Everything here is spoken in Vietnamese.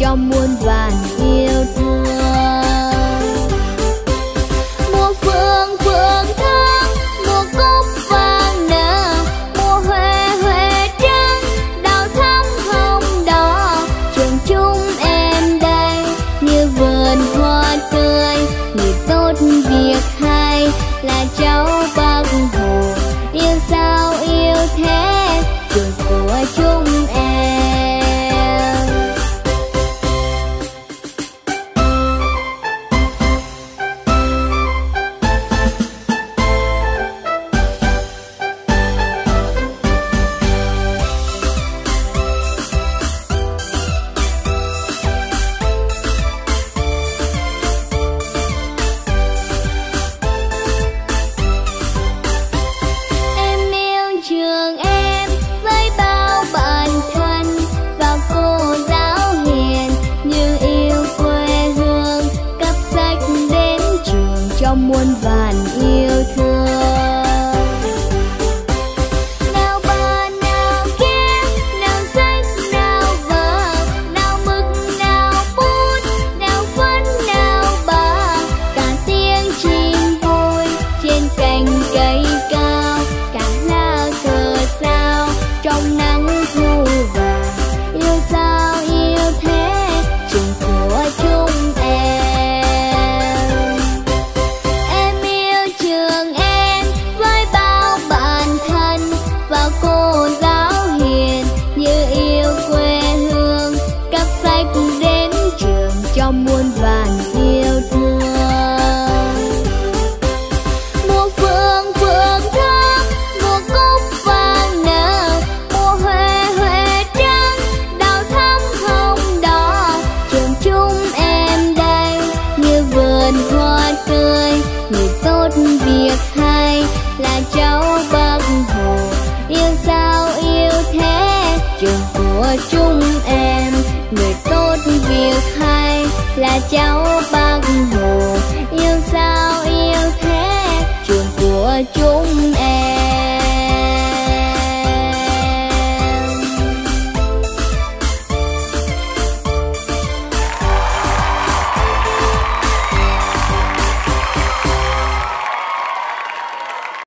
trong muôn vàn yêu thương. Mùa phượng phượng thơm, mùa cúc vàng nở, mùa huệ huệ trắng, đào thắm hồng đỏ. Trường chúng em đây như vườn hoa tươi, người tốt việc hay là cháu Bác Hồ. Yêu sao yêu thế trường của chúng em. Trong muôn vàn yêu thương. Nào bà nào kem, nào sách, nào vở, nào mực, nào bút, nào phấn, nào bờ. Cả tiếng chim vui trên cành cây cao, cả lá cờ sao trong nắng thu vàng. Yêu sao yêu thế trường của chúng em. Trong muôn vàn yêu thương. Mùa phượng phượng thơm, mùa cúc vàng nở, mùa huệ huệ trắng, đào thắm hồng đỏ. Trường chúng em đây như vườn hoa tươi, người tốt việc hay là cháu Bác Hồ. Yêu sao yêu thế trường của chúng em, người tốt việc hay là cháu Bác Hồ. Yêu sao yêu thế trường của chúng em.